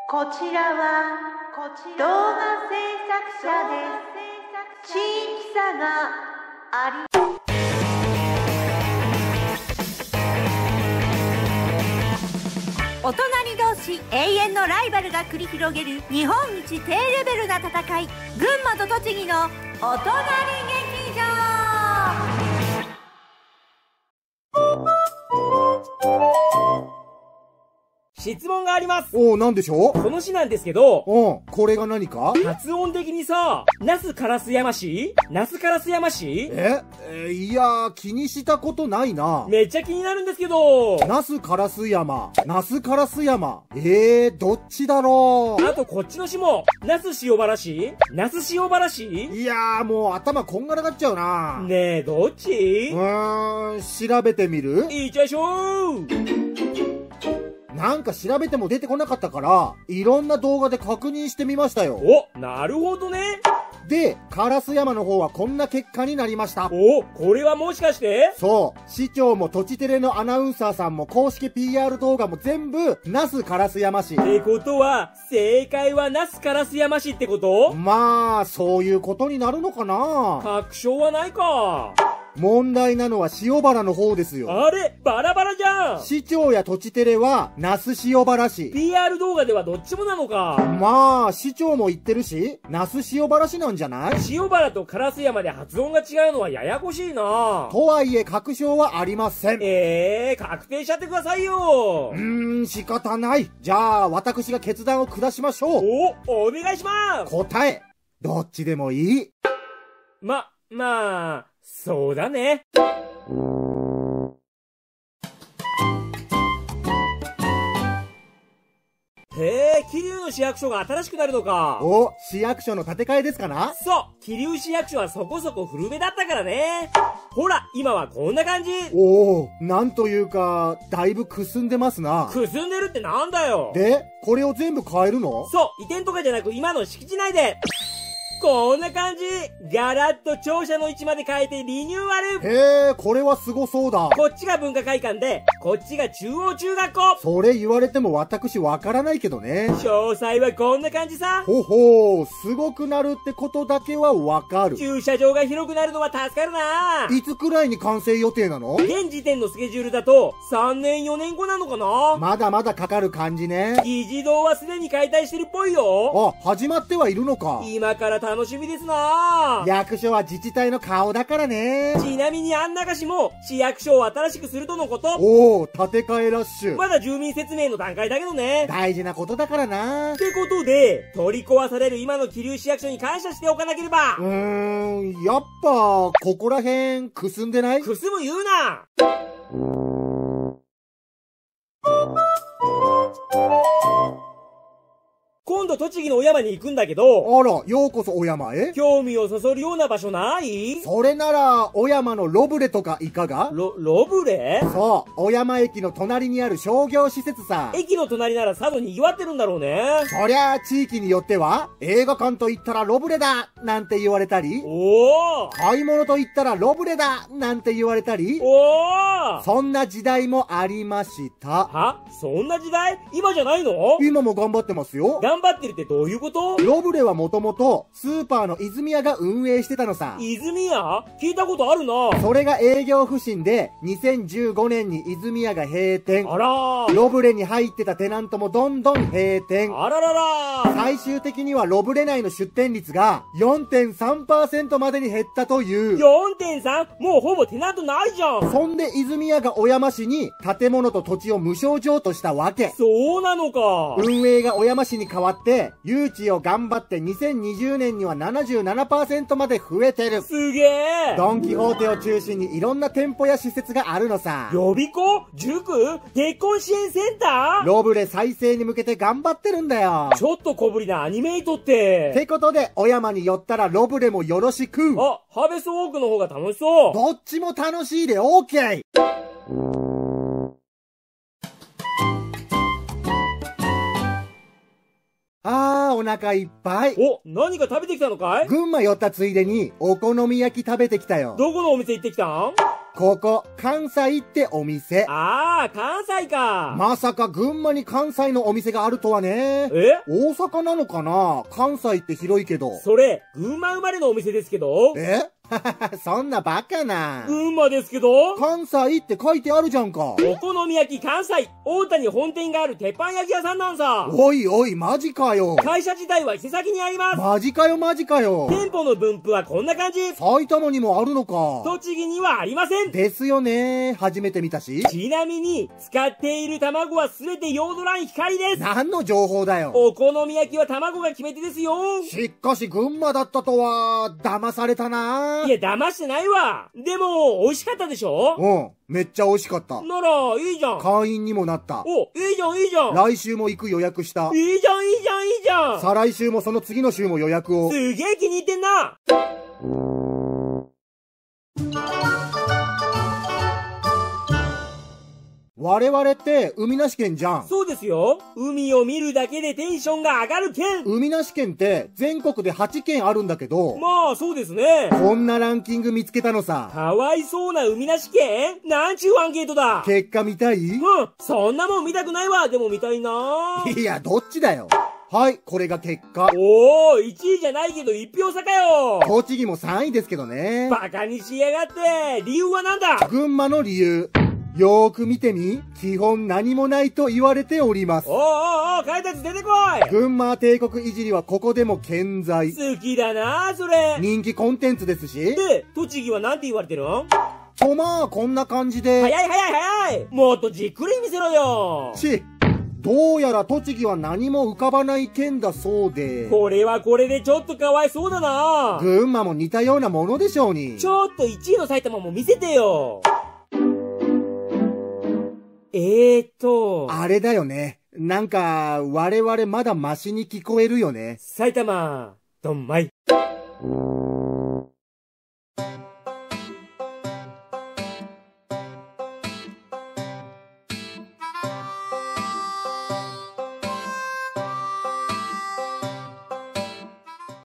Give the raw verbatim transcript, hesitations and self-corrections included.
こちらは動画制作者です。地域差がありお隣同士永遠のライバルが繰り広げる日本一低レベルな戦い、群馬と栃木のお隣劇場。 質問があります。 おお、なんでしょう。 この詩なんですけど、 うん、これが何か。 発音的にさ、那須烏山市那須烏山市ええー、いやー、気にしたことないな。 めっちゃ気になるんですけど。 那須烏山、那須烏山。えー、どっちだろう。 あとこっちの詩も、那須塩原市那須塩原市。 いやー、もう頭こんがらがっちゃうな。 ねえ、どっち？ うーん、調べてみる？ いっちゃいしょー。 なんか調べても出てこなかったから、いろんな動画で確認してみましたよ。 お、なるほどね。 で、烏山の方はこんな結果になりました。 お、これはもしかして？ そう、市長もとちテレのアナウンサーさんも公式 ピーアール 動画も全部、那須烏山市。 ってことは、正解は那須烏山市ってこと？ まあ、そういうことになるのかな。 確証はないか。 問題なのは塩原の方ですよ。 あれバラバラじゃん。 市長やとちテレは那須塩原市。 ピーアール 動画ではどっちもなのか。 まあ、市長も言ってるし、那須塩原市なんじゃない？ 塩原と烏山で発音が違うのはややこしいな。 とはいえ確証はありません。 ええー、確定しちゃってくださいよ。 うーん、仕方ない。じゃあ、私が決断を下しましょう。 お、お願いします。 答え、どっちでもいい。 ま、まあ、そうだね。へえ、桐生の市役所が新しくなるのか。 お、市役所の建て替えですかな？ そう、桐生市役所はそこそこ古めだったからね。ほら、今はこんな感じ。 おお、なんというか、だいぶくすんでますな。 くすんでるってなんだよ。 で、これを全部変えるの？ そう、移転とかじゃなく今の敷地内で。こんな感じ。ガラッと庁舎の位置まで変えてリニューアル。 へえ、これはすごそうだ。 こっちが文化会館で、こっちが中央中学校。 それ言われても私わからないけどね。 詳細はこんな感じさ。 ほほう、すごくなるってことだけはわかる。 駐車場が広くなるのは助かるな。 いつくらいに完成予定なの？ 現時点のスケジュールだと、さんねんよねんごなのかな。 まだまだかかる感じね。 議事堂はすでに解体してるっぽいよ。 あ、始まってはいるのか。 今から楽しみですな。 役所は自治体の顔だからね。 ちなみにあん中市も市役所を新しくするとのこと。 おお、建て替えラッシュ。 まだ住民説明の段階だけどね。 大事なことだからな。 ってことで、取り壊される今の桐生市役所に感謝しておかなければ。 うーん、やっぱ、ここら辺、くすんでない？ くすむ言うな。今度栃木の小山に行くんだけど。 あら、ようこそ小山へ。 興味をそそるような場所ない？ それなら、小山のロブレとかいかが？ ロ、ロブレ？ そう、小山駅の隣にある商業施設さ。 駅の隣ならさぞ賑わってるんだろうね。 そりゃあ、地域によっては、映画館と言ったらロブレだなんて言われたり、 おー！ 買い物と言ったらロブレだなんて言われたり、 おー！ そんな時代もありました。 は？そんな時代？今じゃないの？ 今も頑張ってますよ。 頑張ってるってどういうこと？ ロブレはもともと、スーパーの泉屋が運営してたのさ。 泉屋？聞いたことあるな。 それが営業不振で、にせんじゅうごねんに泉屋が閉店。 あらー。 ロブレに入ってたテナントもどんどん閉店。 あらららー。 最終的にはロブレ内の出店率が よんてんさんパーセント までに減ったという。 よんてんさん？ もうほぼテナントないじゃん。 そんで泉屋が小山市に建物と土地を無償譲渡したわけ。 そうなのか。 運営が小山市に変わって、誘致を頑張ってにせんにじゅうねんには ななじゅうななパーセント まで増えてる。 すげえ。 ドンキホーテを中心にいろんな店舗や施設があるのさ。 予備校？塾？結婚支援センター？ ロブレ再生に向けて頑張ってるんだよ。 ちょっと小ぶりなアニメイトって。 ってことで、小山に寄ったらロブレもよろしく。 あ、ハーベストウォークの方が楽しそう。 どっちも楽しいで OK。あー、お腹いっぱい。 お、何か食べてきたのかい？ 群馬寄ったついでに、お好み焼き食べてきたよ。 どこのお店行ってきたん？ ここ、関西ってお店。 ああ、関西か。 まさか群馬に関西のお店があるとはね。 え大阪なのかな？関西って広いけど。 それ、群馬生まれのお店ですけど。 えそんなバカな。 群馬ですけど。 関西って書いてあるじゃんか。 お好み焼き関西、大田に本店がある鉄板焼き屋さんなんさ。 おいおい、マジかよ。 会社自体は伊勢崎にあります。 マジかよマジかよ。 店舗の分布はこんな感じ。 埼玉にもあるのか。 栃木にはありません。 ですよね。初めて見たし。 ちなみに、使っている卵はすべてヨード卵光です。 何の情報だよ。 お好み焼きは卵が決め手ですよ。 しかし群馬だったとは、騙されたな。 いや、騙してないわ。でも、美味しかったでしょ？ うん。めっちゃ美味しかった。 なら、いいじゃん。 会員にもなった。 お、いいじゃん、いいじゃん。 来週も行く予約した。 いいじゃん、いいじゃん、いいじゃん。 再来週もその次の週も予約を。 すげえ気に入ってんな。 我々って海なし県じゃん。 そうですよ。海を見るだけでテンションが上がる県。 海なし県って全国ではちけんあるんだけど。 まあそうですね。 こんなランキング見つけたのさ。 かわいそうな海なし県？なんちゅうアンケートだ。 結果見たい？ うん。そんなもん見たくないわ。でも見たいな。 いや、どっちだよ。はい、これが結果。 おー、いちいじゃないけどいち票差かよ。 栃木もさんいですけどね。 バカにしやがって。理由はなんだ？ 群馬の理由。よーく見てみ、基本何もないと言われております。 おーおーおー、書いたやつ出てこい。 群馬帝国いじりはここでも健在。 好きだなそれ。 人気コンテンツですし。 で、栃木はなんて言われてるの？ とまあ、こんな感じで。 早い早い早い。もっとじっくり見せろよ。 ち、どうやら栃木は何も浮かばない県だそうで。 これはこれでちょっとかわいそうだな。 群馬も似たようなものでしょうに。 ちょっといちいの埼玉も見せてよ。えーっと。 あれだよね。なんか、我々まだマシに聞こえるよね。 埼玉、どんまい。